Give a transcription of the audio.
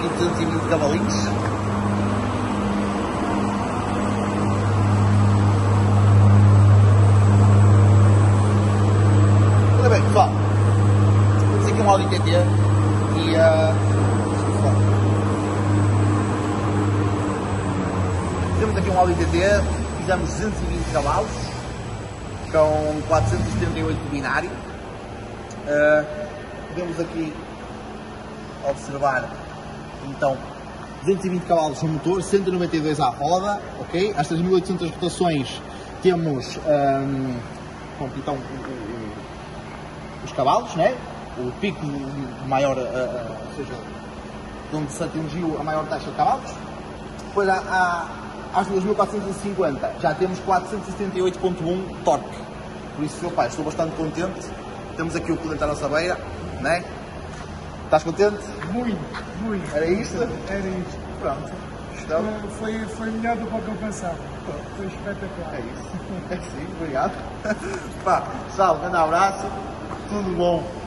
e 220 cavalinhos. Ora bem, pessoal, temos aqui um Audi TT e temos aqui um Audi TT, fizemos 220 cavalos com 478 de binário. Podemos aqui observar então 220 cavalos no motor, 192 à roda, ok? Às 3.800 rotações temos então, os cavalos, né? O pico maior, ou seja, onde se atingiu a maior taxa de cavalos. Depois às 2.450 já temos 478.1 torque. Por isso, pai, estou bastante contente. Temos aqui o cliente à nossa beira, né? Estás contente? Muito. Era isto? Era isto. Pronto. Então, foi melhor do que eu pensava. Foi espetacular. é isso. É sim, obrigado. Pá, pessoal, um grande abraço. Tudo bom.